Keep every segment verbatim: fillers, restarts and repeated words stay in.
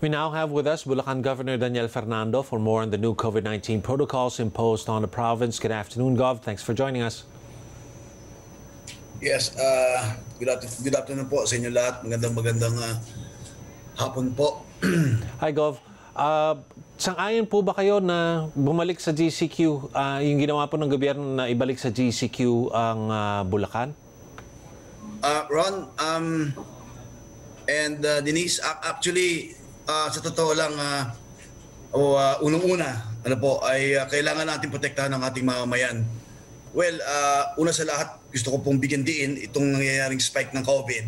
We now have with us Bulacan Governor Daniel Fernando for more on the new COVID nineteen protocols imposed on the province. Good afternoon, Gov. Thanks for joining us. Yes, uh, good, afternoon, good afternoon po sa inyo lahat. Magandang magandang uh, hapon po. Hi, Gov. Uh, sang-ayon po ba kayo na bumalik sa G C Q, uh, yung ginawa po ng gobyerno na ibalik sa G C Q ang uh, Bulacan? Uh, Ron, um, and uh, Denise, actually, uh, sa totoo lang, uh, o uh, unang-una, ano po, ay uh, kailangan natin protektahan ang ating mamamayan. Well, uh, una sa lahat, gusto ko pong bigyan diin itong nangyayaring spike ng COVID.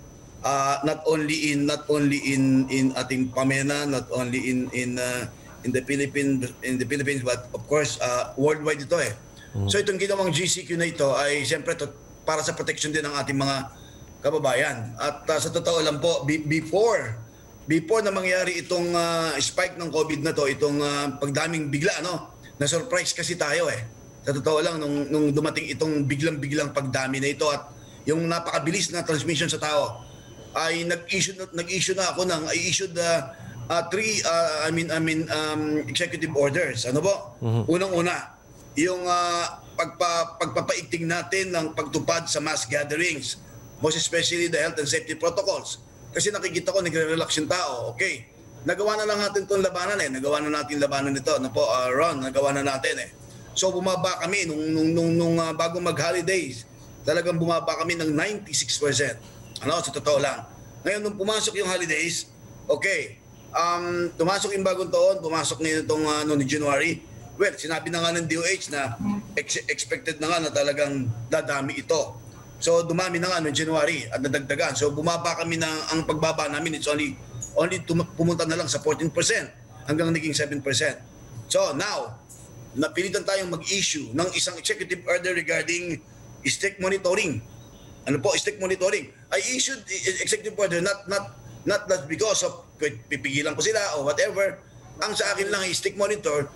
Uh, not only in not only in in ating pamena, not only in in uh, in the Philippines in the Philippines, but of course uh, worldwide ito eh. Mm. So itong ginawang G C Q na ito ay siyempre to, para sa protection din ng ating mga kababayan. At uh, sa totoo lang po, before before na mangyari itong uh, spike ng COVID na to, itong uh, pagdaming bigla, ano, na surprise kasi tayo eh. Sa totoo lang, nung, nung dumating itong biglang-biglang pagdami na ito at yung napakabilis na transmission sa tao, ay nag-issue na, nag-issue na ako ng, I issued uh, uh, three, uh, I mean, I mean, um, executive orders. Ano po? Mm-hmm. Unang-una, yung uh, pagpa, pagpapaigting natin ng pagtupad sa mass gatherings, most especially the health and safety protocols. Kasi nakikita ko, nagre-relax yung tao. Okay, nagawa na lang natin itong labanan eh. Nagawa na natin labanan nito. Ano po, uh, Ron, nagawa na natin eh. So bumaba kami nung, nung, nung, nung uh, bago mag-holidays, talagang bumaba kami ng ninety-six percent. Ano, sa totoo lang. Ngayon, nung pumasok yung holidays, okay, um, tumasok yung bagong taon, pumasok ngayon itong uh, noong January. Well, sinabi na nga ng D O H na ex- expected na nga na talagang dadami ito. So dumami na nga noong January at nadagdagan. So bumaba kami na, ang pagbaba namin, it's only, only tum- pumunta na lang sa fourteen percent hanggang naging seven percent. So now, napilitan tayong mag-issue ng isang executive order regarding strict monitoring. Ano po, strict monitoring. I issued executive order not not not that because of pipigilan ko sila or whatever. Ang sa akin lang ay strict monitor,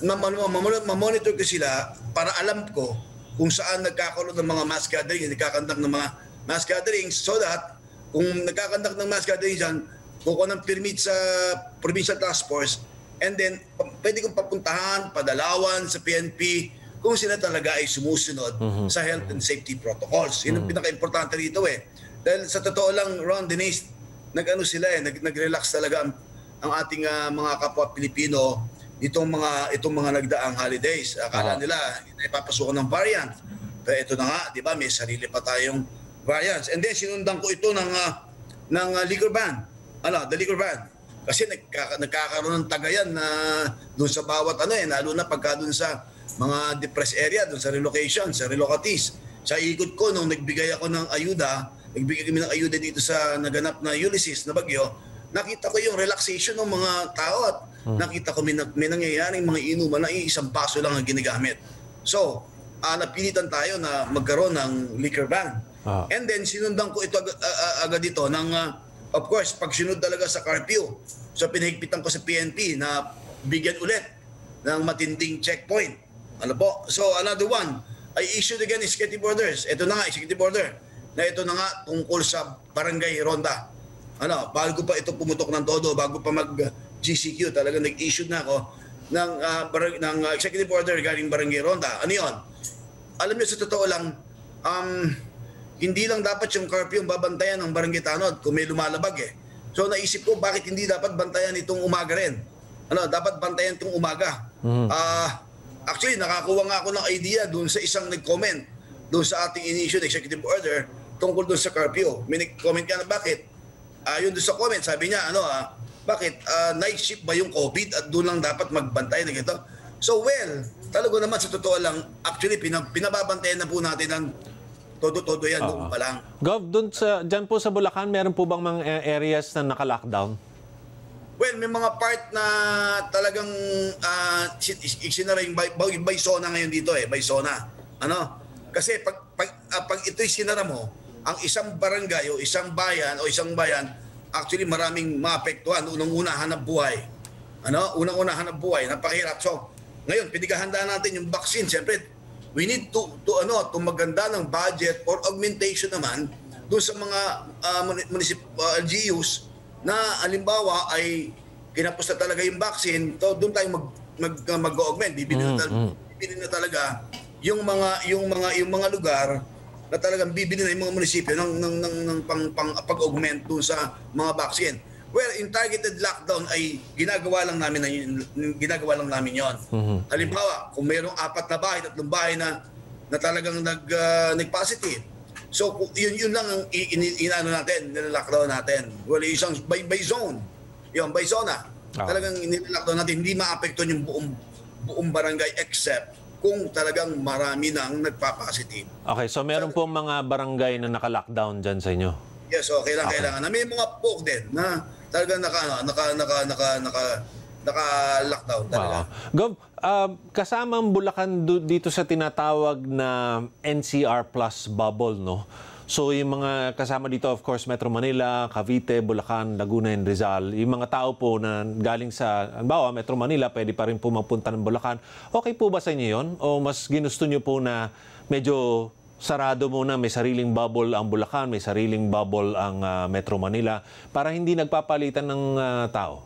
ma-monitor ko sila para alam ko kung saan nagkakaroon ng mga mass gatherings, nagkakandak ng mga mass gatherings, so that kung nagkakandak ng mass gatherings dyan, kukuha ng permit sa Provincial Task Force, and then pwede kong papuntahan, padalawan sa P N P kung sila talaga ay sumusunod mm-hmm. sa health and safety protocols. Yun ang mm-hmm. pinaka-importante rito eh. Dahil sa totoo lang, Ron, Denise, nag-ano sila eh, nag- nag-relax talaga ang, ang ating uh, mga kapwa Pilipino itong mga itong mga nagdaang holidays. Akala uh-huh. nila hindi papasukan ng variant. Pero ito na nga, di ba, may sarili pa tayong variants. And then sinundan ko ito ng uh, ng uh, liquor ban. Ano, the liquor ban. Kasi nagkaka- nagkakaroon ng tagayan na doon sa bawat ano eh, lalo na pagka doon sa mga depressed area, doon sa relocation, sa relocatees. Sa ikot ko, nung nagbigay ako ng ayuda, nagbigay kami ng ayuda dito sa naganap na Ulysses na bagyo, nakita ko yung relaxation ng mga tao at hmm. nakita ko may, may nangyayaring mga inuman na isang baso lang ang ginagamit. So, uh, napilitan tayo na magkaroon ng liquor ban. Ah. And then, sinundan ko ito ag- ag- agad dito ng, uh, of course, pag sinunod talaga sa curfew. So, pinahigpitan ko sa P N P na bigyan ulit ng matinding checkpoint. Ano po? So, another one, I issued again executive orders. Ito na nga, executive order, na ito na nga tungkol sa barangay ronda. Ano, bago pa ito pumutok ng todo, bago pa mag-G C Q, talagang nag-issue na ako ng, uh, barang, ng uh, executive order regarding barangay ronda. Ano yun? Alam niyo, sa totoo lang, um, hindi lang dapat yung curfew yung babantayan ng barangay tanod kung may lumalabag eh. So naisip ko, bakit hindi dapat bantayan itong umaga rin? Ano, dapat bantayan itong umaga. Mm-hmm. Uh, actually, nakakuha nga ako ng idea doon sa isang nag-comment doon sa ating initial executive order tungkol doon sa curfew. May nag-comment ka na bakit? Uh, yun doon sa comment, sabi niya, ano ah, bakit? Uh, night shift ba yung COVID at doon lang dapat magbantay na gito? So well, talaga naman sa totoo lang, actually pinab- pinababantayan na po natin ng todo-todo yan doon pa lang. Gov, doon sa, dyan po sa Bulacan, meron po bang mga areas na naka-lockdown? Well, may mga part na talagang uh, isinara yung by, by zona ngayon dito eh, by zona. Ano? Kasi pag, pag, uh, pag ito'y sinara mo, ang isang barangay o isang bayan o isang bayan, actually maraming maapektuhan. Unang-una, hanap buhay. Ano? Unang-una, hanap buhay. Napakahirap. So, ngayon, pinigahanda natin yung vaccine. Siyempre, we need to, to, ano, to maganda ng budget or augmentation naman doon sa mga uh, municip, uh, L G Us na alimbawa ay kinapos na talaga yung vaccine, to doon tayo mag mag mag-augment. Bibili na, tal- bibili na talaga yung mga yung mga yung mga lugar na talagang bibili na yung mga munisipyo ng ng ng, ng pang, pang pag-augment doon sa mga vaccine. Well, in targeted lockdown ay ginagawa lang namin na yun, ginagawa lang namin 'yon. Mhm. Halimbawa, kung mayroong apat na bahay, tatlong bahay na na talagang nag uh, nag-positive. So kung- yun yun lang ang i- in- inaano natin, nilockdown natin. Well, isang by, by zone. Yun, by zona. Ah. Talagang nilockdown natin, hindi maapektuhan yung buong buong barangay except kung talagang marami nang nagpa-positive. Okay, so meron po mga barangay na naka-lockdown dyan sa inyo? Yes, so kailangan Okay. kailangan na may mga poke din na talagang naka ano, naka naka naka naka naka-lockdown talaga. Oo. Gov, ah, kasama ang Bulacan du- dito sa tinatawag na N C R plus bubble, no? So yung mga kasama dito, of course, Metro Manila, Cavite, Bulacan, Laguna, and Rizal. Yung mga tao po na galing sa, halimbawa, Metro Manila, pwede pa rin po magpunta ng Bulacan. Okay po ba sa inyo yun? O mas ginusto nyo po na medyo sarado muna, may sariling bubble ang Bulacan, may sariling bubble ang ah, Metro Manila, para hindi nagpapalitan ng ah, tao?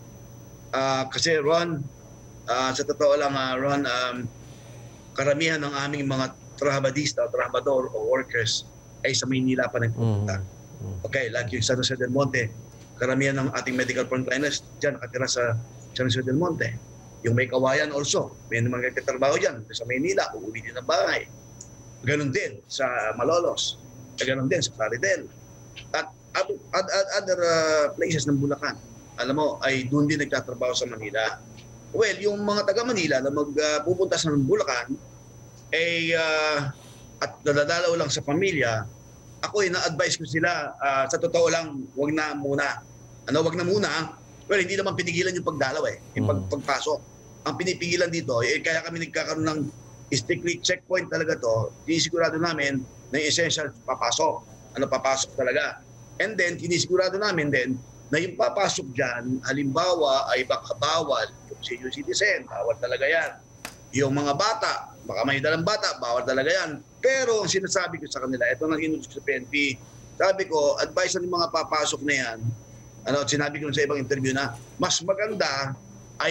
Ah, kasi Ron, ah, sa totoo lang ah, Ron, um, karamihan ng aming mga trabadista o trabador o workers ay sa Maynila pa nagpupunta. Okay, like yung San Jose del Monte, karamihan ng ating medical frontliners dyan nakatira sa San Jose del Monte. Yung may kawayan also, may mga nagtatrabaho dyan sa Maynila, uuwi din ng bahay. Ganon din sa Malolos, ganon din sa Plaridel. At, at, at, at other uh, places ng Bulacan, alam mo, ay doon din nagtatrabaho sa Manila. Well, yung mga taga Manila na magpupunta sa Bulacan, ay uh, at nadadalaw lang sa pamilya, ako ay na-advise ko sila, uh, sa totoo lang, wag na muna. Ano, wag na muna. Well, hindi naman pinigilan yung pagdalaw eh, yung pag, pagpasok. Ang pinipigilan dito, eh, kaya kami nagkakaroon ng strictly checkpoint talaga to, sinisigurado namin na yung essential papasok. Ano, papasok talaga. And then, sinisigurado namin din na yung papasok dyan, halimbawa ay baka bawal, yung senior citizen, bawal talaga yan. Yung mga bata, baka may dalang bata, bawal talaga yan. Pero ang sinasabi ko sa kanila, ito nang inutos ko sa P N P, sabi ko, advice ng mga papasok na yan, ano, sinabi ko sa ibang interview na, mas maganda ay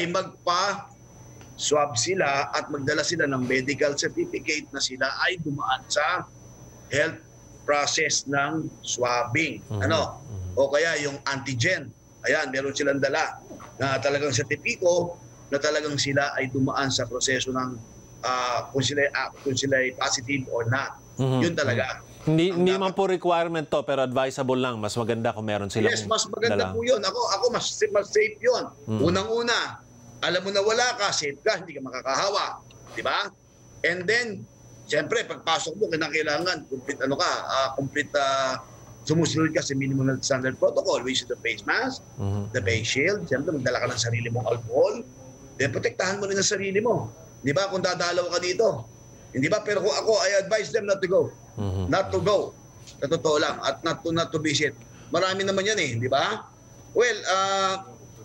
magpa-swab sila at magdala sila ng medical certificate na sila ay dumaan sa health process ng swabbing. Ano? O kaya yung antigen. Ayan, meron silang dala na talagang sertipiko na talagang sila ay dumaan sa proseso ng uh, kung sila uh, kung sila ay positive or not. Mhm. Yun talaga. Hindi, Ang hindi dapat- man po requirement to, pero advisable lang. Mas maganda kung meron silang Yes, mas maganda dala. po yun. Ako, ako mas, mas safe yun. Unang-una, alam mo na wala ka, safe ka, hindi ka makakahawa. Di ba? And then, siyempre, pagpasok mo, kinakailangan, complete, ano ka, uh, complete, uh, sumusunod ka sa minimum standard protocol, which is the face mask, Mhm. the face shield, siyempre, magdala ka ng sarili mong alcohol, then protektahan mo rin ang sarili mo. Di ba? Kung dadalaw ka dito. Hindi ba? Pero kung ako, I advise them not to go. Mhm. Not to go. Sa totoo lang. At not to, not to visit. Marami naman yan eh. Di ba? Well, uh,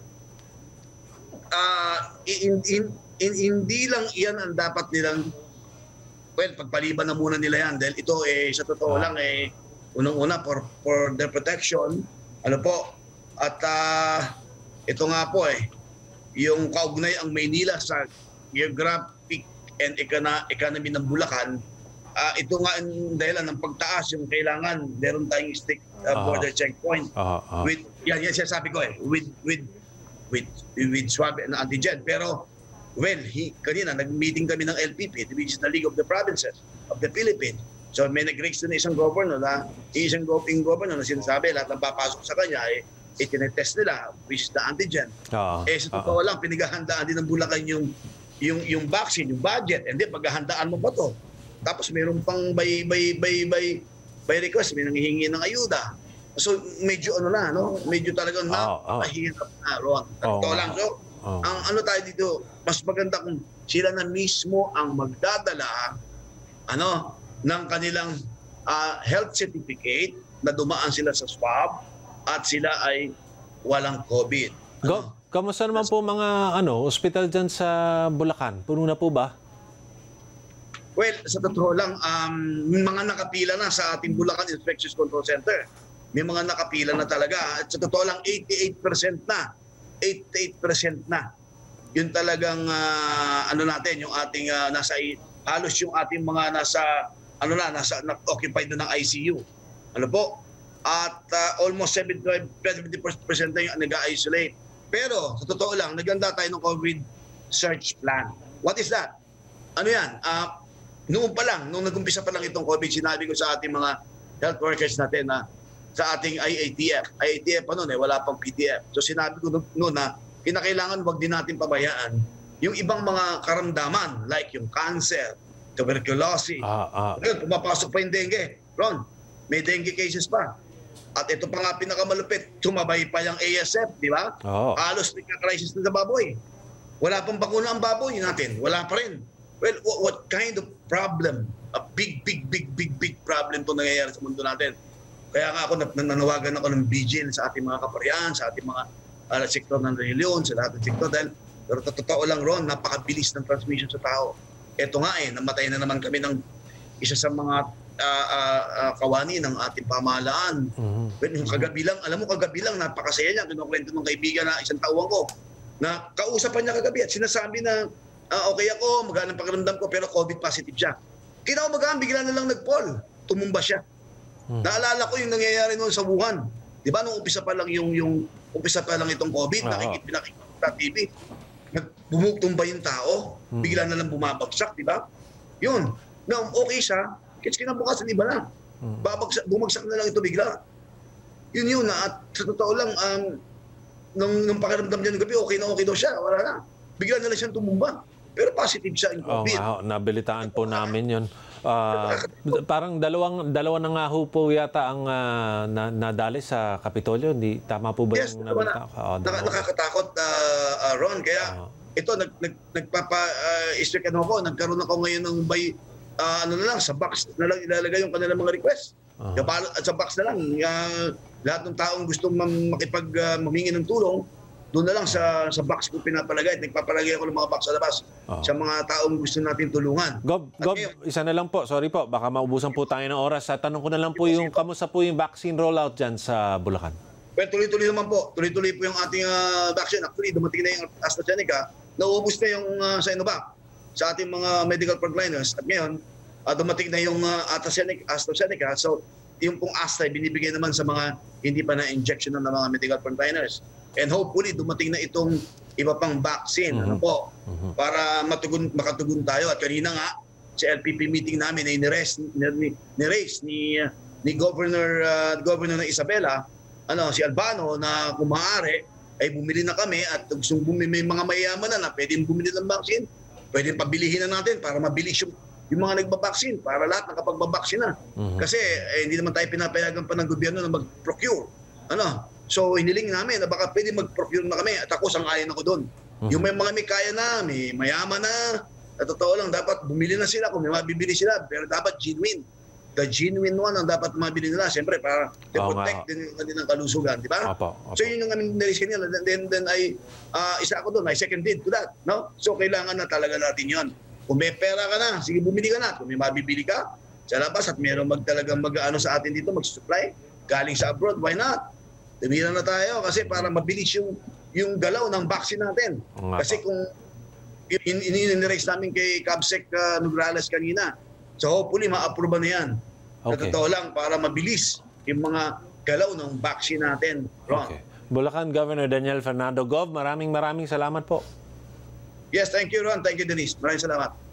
uh, in, in, in, hindi lang yan ang dapat nilang, well, pagpaliban na muna nila yan. Dahil ito eh, sa totoo lang eh, unang-una for, for their protection. Ano po? At uh, ito nga po eh, yung kaugnay ang Maynila sa geographic and econo- economy ng Bulacan, uh, ito nga ang dahilan ng pagtaas yung kailangan meron tayong strict uh, Aha. border checkpoint Aha, aha. with yan yan sinasabi ko eh with with with with swab and antigen. Pero well, he, kanina nag-meeting kami ng L P P, which is the League of the Provinces of the Philippines. So may nag-reach na isang governor na isang governor governor na sinasabi lahat ng papasok sa kanya eh itinetest nila, which is the antigen. Oo, Eh sa oo. totoo lang, pinaghahandaan din ng Bulacan yung yung yung vaccine, yung budget, and then paghahandaan mo ba to? Tapos mayroon pang by by by by by request, may nanghihingi ng ayuda. So medyo ano na, no? Medyo talagang Oo, oo. napahirap na, Ron. Oo, Totoo lang. So, oo. ang ano tayo dito, mas maganda kung sila na mismo ang magdadala ano ng kanilang ah, health certificate na dumaan sila sa swab at sila ay walang COVID. Go, kamusta naman po mga ano, ospital dyan sa Bulacan? Puno na po ba? Well, sa totoo lang, um, may mga nakapila na sa ating Bulacan Infectious Control Center. May mga nakapila na talaga. At sa totoo lang, eighty-eight percent na eighty-eight percent na. Yun talagang uh, ano natin, yung ating uh, nasa halos yung ating mga nasa ano na nasa na, occupied na ng I C U. Ano po? At uh, almost seventy percent na yung nag-isolate. Pero sa totoo lang, naganda tayo ng COVID search plan. What is that? Ano yan? Uh, noon pa lang, nung nag-umpisa pa lang itong COVID, sinabi ko sa ating mga health workers natin na sa ating I A T F. I A T F pa noon eh, wala pang P T F. So sinabi ko noon na kinakailangan wag din natin pabayaan yung ibang mga karamdaman like yung cancer, tuberculosis. Ah, ah. Ngayon, pumapasok pa yung dengue. Ron, may dengue cases pa. At ito pa nga pinakamalupit, tumabay pa yung A S F, di ba? Oh. Halos nagka-crisis na sa baboy. Wala pang bakuna ang baboy natin. Wala pa rin. Well, what, what kind of problem? A big, big, big, big, big problem to nangyayari sa mundo natin. Kaya nga ako nananawagan ako ng vigil sa ating mga kaparian, sa ating mga uh, sektor ng reliyon, sa lahat ng sektor. Dahil, pero totoo lang, Ron, napakabilis ng transmission sa tao. Ito nga eh, namatay na naman kami ng isa sa mga uh, uh, uh, kawani ng ating pamahalaan. Mm-hmm. Well, yung kagabi lang, alam mo kagabi lang, napakasaya niya. Kinukwento ng kaibigan na isang tauhan ko, na kausapan niya kagabi at sinasabi na uh, okay ako, magandang pakiramdam ko, pero COVID positive siya. Kinaumagaan, bigla na lang nag-fall. Tumumba siya. Hmm. Naalala ko yung nangyayari noon sa Wuhan. Di ba nung umpisa pa lang yung, yung umpisa pa lang itong COVID, uh-huh. nakikita, nakikita sa T V, bumutumba yung tao, hmm. bigla na lang bumabagsak, di ba? Yun. Na okay siya, kits kinabukasan, iba na. Hmm. Babagsak, bumagsak na lang ito bigla. Yun yun na, at sa totoo lang, um, nung, nung pakiramdam niya ng gabi, okay na okay daw siya, wala na. Bigla na lang siyang tumumba. Pero positive siya in COVID. Oo, oh, nabilitaan po namin yun. Uh, parang dalawang dalawa na nga ho po yata ang uh, na, nadali sa Kapitolyo. Di, tama po ba yes, yung nabalita? Na. Oh, Nak- nakakatakot, uh, uh, Ron. Kaya uh, ito, nag, nag, nagpapa-istik uh, ano ko, nagkaroon ako ngayon ng by, uh, ano na lang, sa box na lang ilalagay yung kanilang mga request. Uh-huh. At sa box na lang, uh, lahat ng taong gustong makipag uh, mamingi ng tulong, doon na lang sa sa box ko pinapalagay. Nagpapalagay ako ng mga box sa labas oh. sa mga taong gusto natin tulungan. Gob, Gob ngayon, isa na lang po. Sorry po, baka maubusan po tayo ng oras. Sa tanong ko na lang po yung kamusta po yung vaccine rollout dyan sa Bulacan? Well, tuloy-tuloy naman po. Tuloy-tuloy po yung ating uh, vaccine. Actually, dumating na yung AstraZeneca. Nauubos na yung uh, sa Sinovac sa ating mga medical frontliners. At ngayon, uh, dumating na yung uh, AstraZeneca, AstraZeneca. So, yung pong Astra, binibigay naman sa mga hindi pa na-injection ng mga medical frontliners. And hopefully, dumating na itong iba pang vaccine mm-hmm. ano po, mm-hmm. para matugon, makatugon tayo. At kanina nga, sa L P P meeting namin ay ni-raise ni, ni, ni, ni Governor, uh, Governor ng Isabela, ano, si Albano, na kung maaari, ay bumili na kami at gusto bumili, may mga mayayaman na na pwedeng bumili ng vaccine, pwedeng pabilihin na natin para mabilis yung, yung mga nagbabaksin, para lahat nakapagbabaksin na. Mm-hmm. Kasi eh, hindi naman tayo pinapayagan pa ng gobyerno na mag-procure. Ano? So, hiniling namin na baka pwede mag-procure na kami at ako sang-ayon ako doon. Mm-hmm. Yung may mga may kaya na, may mayaman na, at totoo lang, dapat bumili na sila kung may mabibili sila. Pero dapat genuine. The genuine one ang dapat mabili nila. Siyempre, para to oh, protect din yung kanilang kalusugan. Di ba? Opo, opo. So, yun yung aming nilis kanila. Then, then I, uh, isa ako doon. I second did to that. No? So, kailangan na talaga natin yun. Kung may pera ka na, sige, bumili ka na. Kung may mabibili ka sa labas at meron magtalagang mag-ano sa atin dito, mag-supply, galing sa abroad, why not? Tumira na tayo kasi para mabilis yung yung galaw ng vaccine natin. Kasi kung in-in-raise namin kay Cabsec uh, Nograles kanina, so hopefully ma-approve na yan. Okay. Totoo lang para mabilis yung mga galaw ng vaccine natin. Ron. Okay. Bulacan Governor Daniel Fernando. Gov, maraming maraming salamat po. Yes, thank you Ron. Thank you Denise. Maraming salamat.